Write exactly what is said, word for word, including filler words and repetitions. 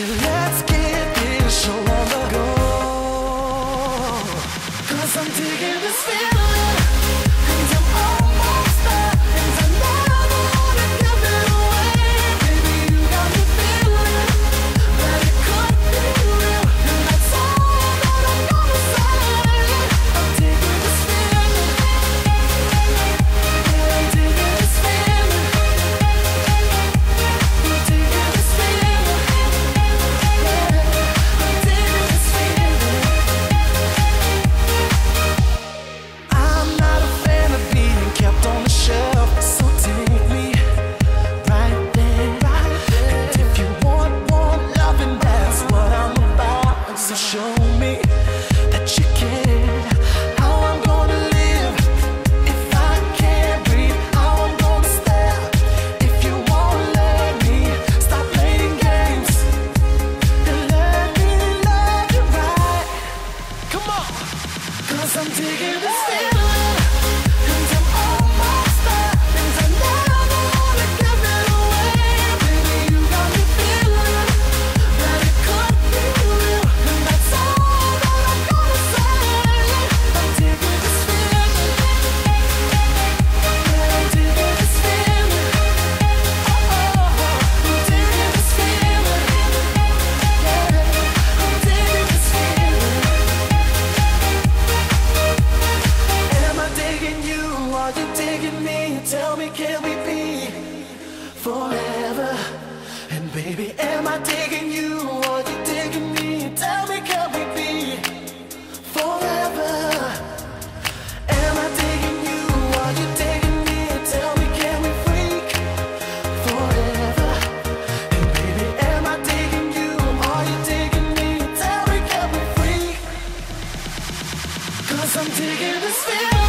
And let's get this show on the go. 'Cause I'm digging this feeling, and I'm almost there, and I never wanna give it away. Baby, you got me feeling that it could be real, and that's all that I'm gonna say. I'm digging this feeling, yeah, I'm digging this feeling, I'm digging this feeling, yeah, I'm digging this feeling. I'm not a fan of being kept on the shelf, so take me right there. And if you want more loving, that's what I'm about. So show me that you care. How I'm gonna live if I can't breathe. How I'm gonna stare if you won't let me. Stop playing games and let me love you right. Come on, 'cause I'm digging this feeling, and I'm almost there, and I never wanna give it away. Baby, you got me feeling that it could be real, and that's all that I'm gonna say. I'm digging this feeling, yeah, I'm digging this feeling. Oh, oh, I'm digging this feeling, yeah, I'm digging this feeling. Am I digging you? Are you digging me? Tell me, can we be forever? And baby, am I digging you? Are you digging me? Tell me, can we be forever? Am I digging you? Are you digging me? Tell me, can we freak forever? And baby, am I digging you? Are you digging me? Tell me, can we freak? 'Cause I'm digging this feeling.